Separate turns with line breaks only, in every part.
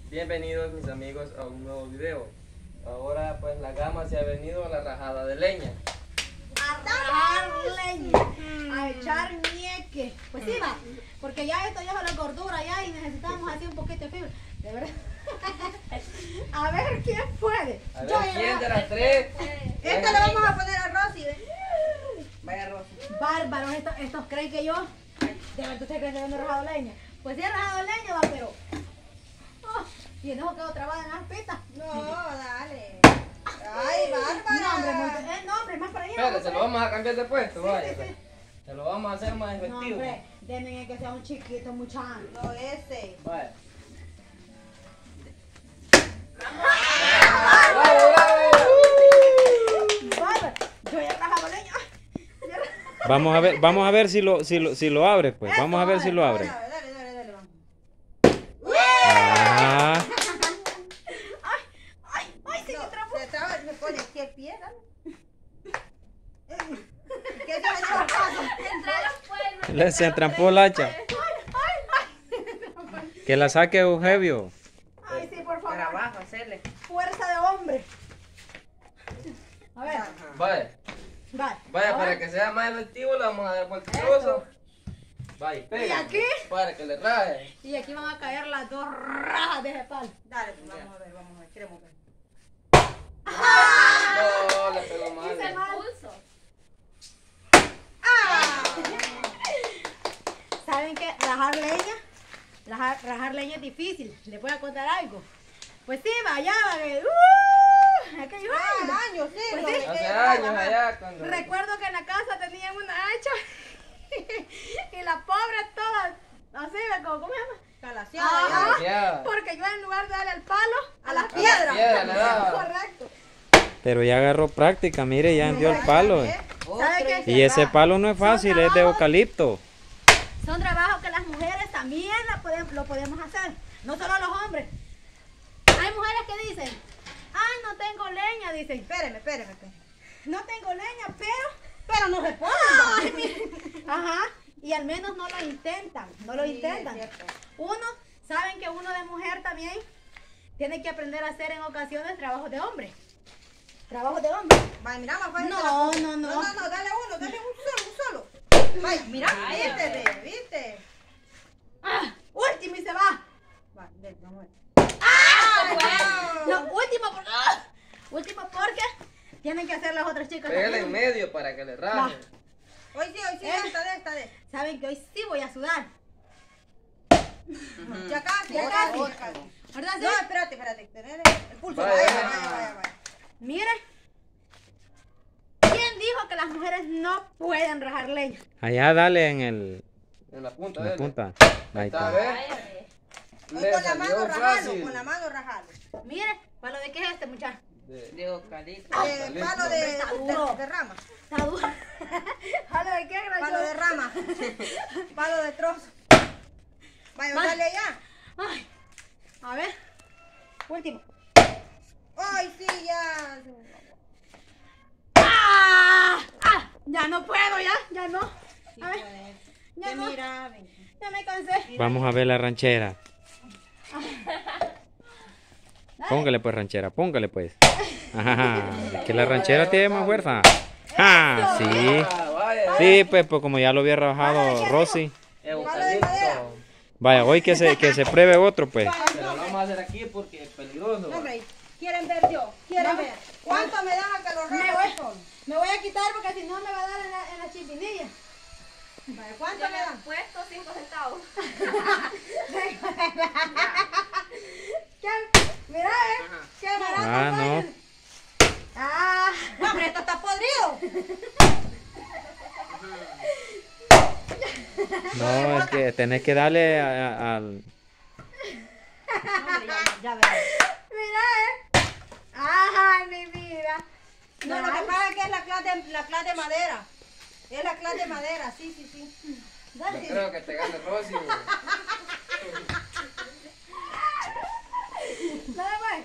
Bienvenidos mis amigos a un nuevo video. Ahora pues la gama se ha venido a la rajada de leña.
A rajar leña, a echar nieque. Pues sí va, porque ya esto lleva la gordura ya y necesitamos así un poquito de fibra. De verdad. A ver quién puede.
A ver, ¿quién de las tres?
Esto le vamos a poner a Rosy. Vaya Rosy.
Bárbaros, estos creen que yo. De verdad ustedes creen que yo no he rajado leña. Pues sí he rajado leña, va, pero. Y en eso quedo trabada en las pistas.
No, dale. Ay, Bárbara.
No, hombre, no, hombre, más para allá.
Espera, se lo vamos a cambiar de puesto, vaya.
sí.
Pues. Se lo vamos a hacer más
No,
efectivo.
hombre, denme que sea un chiquito, muchacho.
No, ese.
Vaya.
Bárbaro, yo he rajado leña.
Vamos a ver si lo abre, pues. Vamos a ver si lo abre.
Dale, vamos.
Ah,
Ay, sí,
No,
que trapo.
se traba, me pone aquí el pie, dale. ¿Qué se me pasa?
se entrampó la hacha. Que la saque Eusebio.
Ay, sí, por favor.
Para abajo, hacerle.
Fuerza de hombre. A ver,
Vaya.
va.
Vaya,
A
para
ver.
que sea más efectivo le vamos a dar vuelta al trozo. Vaya, pega.
¿Y aquí?
Para que le raje.
Y aquí van a caer las dos rajas de ese palo.
Dale, pues vamos a ver, queremos ver.
No, le pegó mal.
Hice mal. ¿Saben qué? Rajar leña es difícil. Les voy a contar algo. Pues sí, vaya, aquellos años.
Años, sí.
Pues
lo
sí.
que
Hace
queda,
años
ajá.
allá cuando...
Recuerdo que en la casa tenían una hacha y la pobre toda, así, ¿cómo se llama?
Calaseada,
Ajá.
Calaseada.
Porque yo en lugar de darle al palo, a las
A la
piedras.
piedra le daba.
Correcto.
Pero ya agarró práctica, mire, ya envió el palo.
¿Sabe qué?
Y ese palo no es fácil, es de eucalipto.
Son trabajos que las mujeres también lo podemos hacer, no solo los hombres. Hay mujeres que dicen, ay, no tengo leña, dicen,
Espéreme.
no tengo leña,
Pero no se puede.
ay, ajá, y al menos no lo intentan,
Es cierto.
Uno, saben que uno de mujer también tiene que aprender a hacer en ocasiones trabajos de hombre. Trabajos de hombre.
Vaya, mira, más fácil.
No,
que la-
no, no.
No, dale un solo. Vaya, mira, ¿viste?
Ah, último y se va.
Vale, ven, vamos a ver.
No, último porque tienen que hacer las otras chicas
Pégale en
también.
medio para que le raje.
Hoy sí, esta de.
Saben que hoy sí voy a sudar.
Ya casi.
¿Verdad? Sí?
No, espérate. Tener el pulso.
Vaya.
Vaya.
Miren. ¿Quién dijo que las mujeres no pueden rajar leña?
Allá dale en
En la punta,
la
dele.
punta. Ahí
Está,
está.
¿ves?
Hoy
Le
con la mano
salió
rajalo,
fácil.
con la mano rajalo.
Miren, ¿palo de qué es este, muchacho?
De eucalipto.
Palo
Está duro.
de rama.
Está duro. ¿Palo de qué, gracioso?
Palo de rama. Palo de trozo. Vaya,
Vale.
dale allá.
Ay, a ver. Último.
Ay, sí, ya.
Ya no puedo, ya no. A ver, ya no.
Mira, ven.
Ya me cansé.
Vamos a ver la ranchera. Póngale pues ranchera, póngale pues. Ajá, es que la ranchera tiene más fuerza. Ah, sí.
Ah, vaya.
Sí, pues como ya lo había trabajado Rosy.
Eucalipto.
Vaya, hoy que se pruebe otro pues.
Pero lo vamos a hacer aquí porque es peligroso.
No, hombre, quieren ver yo. Quieren ver. ¿Cuánto me dan a que los ramos
Me voy a quitar porque si no me va a dar en la chipinilla.
Vaya, ¿cuánto me dan?
Puesto 5 centavos.
Mira, qué barato.
Ah, no.
Ah,
No, hombre, esto está podrido.
No, es que tenés que darle al...
Ya verás.
mira, Ay, mi vida.
No, lo que pasa es que es la clase de madera. Es la clase de madera, sí.
Yo creo que te gane Rosy. güey.
Dale, pues.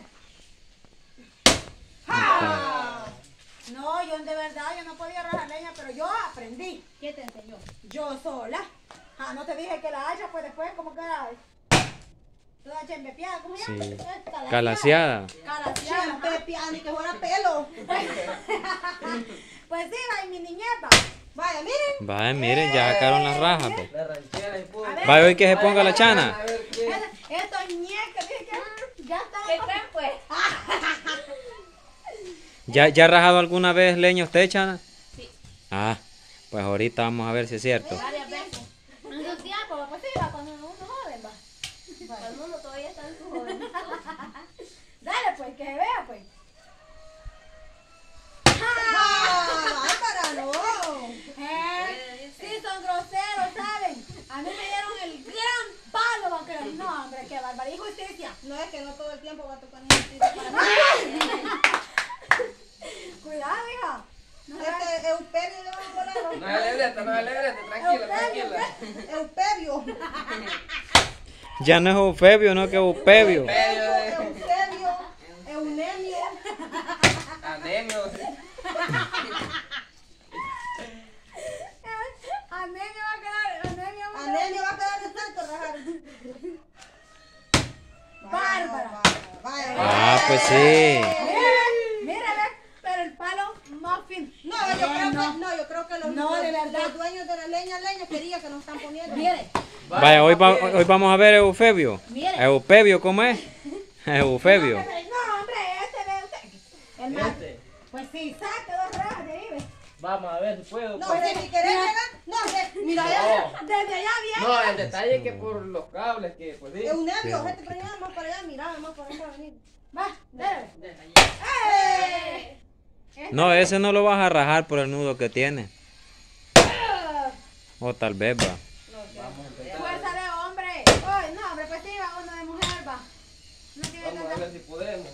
No, yo de verdad, yo no podía rajar leña, pero yo aprendí.
¿Quién te enseñó?
Yo sola. Ah, no te dije que la hacha, pues después como que era... Toda chembepeada, ¿cómo se
Sí.
llama?
Calaseada.
Calaseada.
Chempepeada, ni que fuera pelo.
Pues sí, va, y mi niñeta.
Vaya, miren.
Vaya, miren, ya sacaron las rajas. Pues.
La ranchera y puro.
A ver.
Vaya, hoy que se ponga la chana.
A ver quién.
Estos ñecas, dije que ya están.
¿Qué creen, pues?
¿Ya ha rajado alguna vez leña usted, Chana? Sí. Ah, pues ahorita vamos a ver si es cierto.
Varias veces. En su tiempo, pues sí, va, cuando uno joven, va.
Cuando uno todavía está en su juventud.
Dale, pues, que se vea, pues.
¡Bárbara, no!
Sí, son groseros, ¿saben? A mí me dieron el gran palo, va, que no, hombre, qué bárbaro. Y justicia.
No es que no todo el tiempo va a tocar justicia para mí.
Cuidado, hija. No se vaya-
Este Eusebio le va a volar.
No es alegrete, no es alegrete, tranquila, tranquila.
Eusebio.
Ya no es Eufebio, no que Eupebio.
Eusebio. Eunemio.
Anemio.
Anemia va a quedar, anemia va a quedar.
Anemio va a quedar de tanto rajar.
Bárbara.
Vaya,
Ah, pues sí.
Mira, ve, pero el palo más fin.
No, yo creo que los,
No, de verdad.
los dueños de la leña querían que nos están poniendo.
Mire,
Vaya, hoy vamos a ver Eufebio.
Mire.
Eufebio, ¿cómo es? Eufebio.
no, hombre, este ve usted. El más.
Este.
Pues sí, saque dos rajas de ahí, ve.
Vamos a ver si puedo.
No,
pues.
si ni querés llegar, no, mira,
No.
Desde allá viene.
No, el detalle es que por los cables que pues sí.
Eusebio, gente para allá, más para allá, mira, más para allá venir.
Va, dale. ¡Eh!
No, ese no lo vas a rajar por el nudo que tiene. O tal vez va.
Vamos a intentar.
Fuerza de hombre. Ay, no, hombre, pues sí, va uno de mujer, va. No tiene
Vamos a ver si podemos.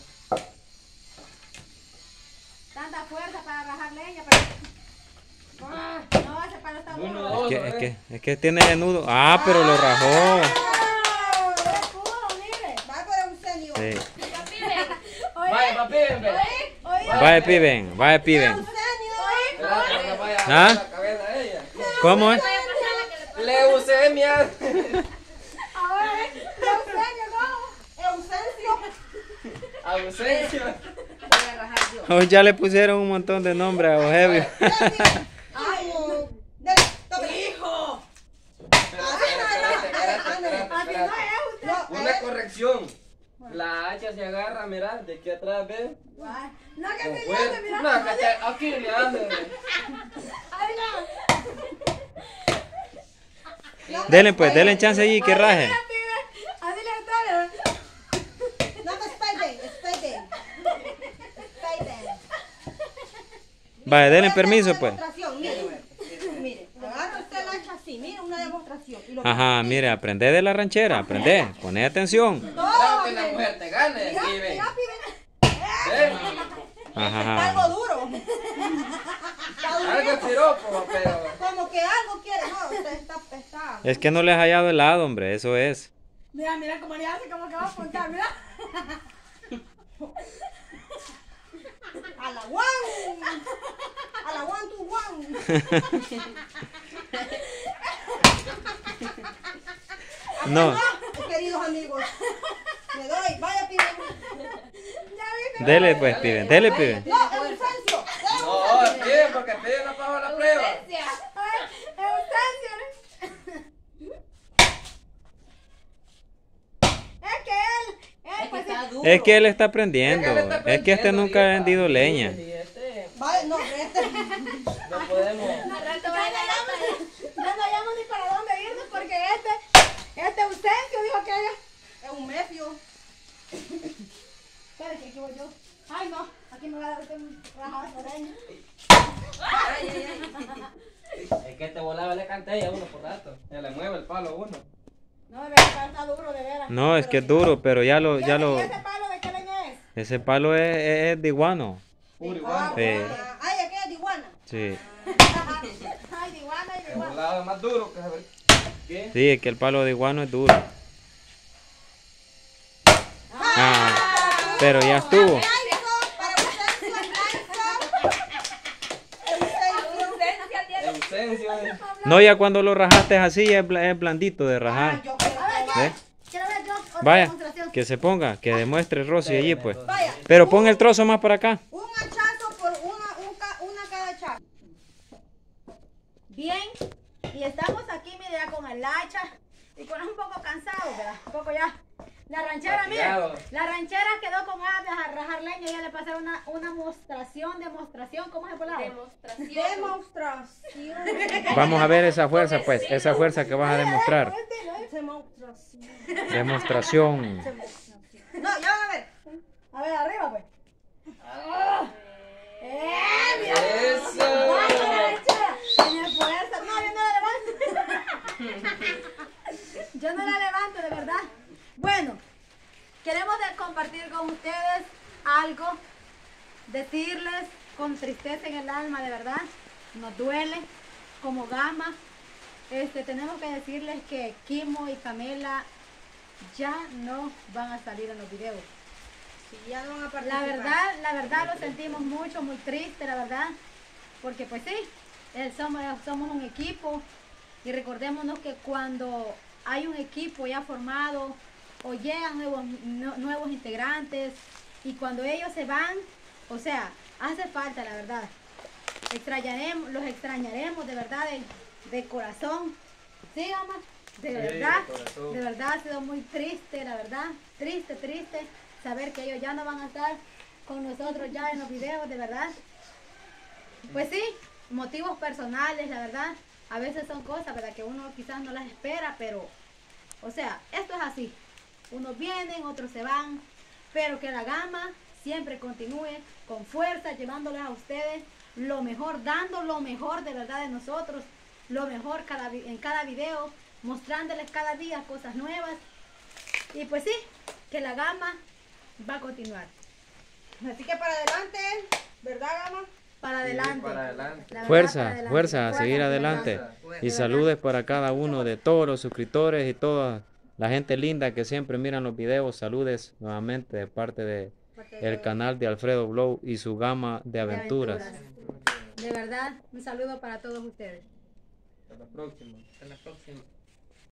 tanta fuerza para rajar leña, pero. No, ese palo está
Uno,
duro.
dos.
Es que tiene el nudo. Ah, pero lo rajó.
¡Oh! ¡Es puro, mire!
Va por Eusenio.
Sí.
Oye,
Vaya, papi, ven.
oye,
Vaya, piben, vaya, piben.
Eusenio.
Espérate, que vaya a
¿Ah?
dar la cabeza a ella.
¿Cómo es?
Leucemia.
ahora es Eugenio, ¿no?
Eusencio.
Ausencia.
Hoy ya le pusieron un montón de nombres a Eugebio.
Ay, dale, tome. ¡Hijo!
Así no es usted.
No,
Una corrección. La hacha se agarra, mira, de aquí atrás, ¿ves?
No, que
Con
me
fuerza.
llame, mira.
No, que aquí le hace.
Ay, no.
Denle pues, denle chance allí que raje.
Así le está.
no me esperen.
Vaya, denle permiso pues.
Mire, agarra usted el hacha así, mire, una demostración. Y lo
Ajá, mire, aprende de la ranchera, aprende, pone atención.
Claro que la mujer te gane. Aquí, ven.
Mira, pibe.
¿Ves?
Ajá.
algo duro.
Algo piropo, pero.
Como que algo quiere, no, usted está.
Es que no le has hallado el lado, hombre, eso es.
Mira, mira cómo le hace, como que va a apuntar, mira.
A la one to one.
No,
Queridos amigos, me doy, vaya pide.
dele pues, piben, dele piben.
No, Eusencio.
No, bien, porque pide no pago la prueba.
Es que él, pues sí.
Es que él está aprendiendo, es que este nunca ha vendido leña.
Y este,
Vaya, no,
no podemos.
Ya no hayamos ni para dónde irnos porque este Eusencio dijo que ella.
Eumefio.
Espera, que aquí voy yo. Ay, no, aquí me va a dar un rajado de leña.
Es que este volado le canta a uno por rato. Se le mueve el palo a uno.
No, de verdad, está duro, de veras.
No, es que es duro, pero ya lo,
¿Y ese palo de qué leña es?
ese palo es de iguano.
Puro igual.
Sí.
Ay, aquí es de iguana.
Sí,
Ay, de iguana y de
El
iguana.
volado es más duro que saber. ¿Qué?
sí, es que el palo de iguano es duro. Ah, pero ya estuvo.
Ausencia.
No, ya cuando lo rajaste así es blandito de rajar.
Yo creo que
¿Ves?
Quiero ver yo otra
Vaya.
demostración.
Que se ponga, que demuestre Rosy allí pues.
Vaya.
Pero pon el trozo más para acá.
Un hachazo por una cada hacha.
Bien, y estamos aquí, mire, ya con el hacha y con un poco cansado, ¿verdad? Un poco ya. La ranchera, mire,
Fatigado.
la ranchera quedó con ganas de rajar leña. Ya le pasé una demostración, ¿cómo se llama?
Demostración.
Vamos a ver esa fuerza pues, esa fuerza que vas a demostrar.
Demostración.
Demostración.
No, ya van a ver.
A ver, arriba, pues. Mira.
Eso.
Vaya, la ranchera. Tiene fuerza. No, yo no la levanto. Yo no la levanto, de verdad. Bueno, queremos compartir con ustedes algo, decirles con tristeza en el alma, de verdad, nos duele como Gama. Tenemos que decirles que Kimo y Camela ya no van a salir en los videos.
Sí, ya no van a participar.
La verdad lo sentimos mucho, muy triste, la verdad, porque pues sí, somos un equipo y recordémonos que cuando hay un equipo ya formado o llegan nuevos integrantes y cuando ellos se van, o sea, hace falta, la verdad. Los extrañaremos de verdad, de corazón. Sí, Gama, de verdad ha sido muy triste, la verdad, triste saber que ellos ya no van a estar con nosotros ya en los videos, de verdad. Pues sí, motivos personales, la verdad, a veces son cosas, ¿verdad?, que uno quizás no las espera, pero, o sea, esto es así. Unos vienen, otros se van, pero que la Gama siempre continúe con fuerza, llevándoles a ustedes lo mejor, dando lo mejor de verdad de nosotros, lo mejor en cada video, mostrándoles cada día cosas nuevas. Y pues sí, que la Gama va a continuar.
Así que para adelante, ¿verdad, Gama?
Para adelante.
para adelante.
La verdad,
Fuerza,
para adelante.
fuerza, a seguir
de
adelante.
verdad.
Y saludes para cada uno de todos los suscriptores y toda la gente linda que siempre miran los videos. Saludes nuevamente de parte de el canal de Alfredo Blow y su gama de aventuras.
De verdad, un saludo para todos ustedes.
Hasta la próxima. Hasta la próxima.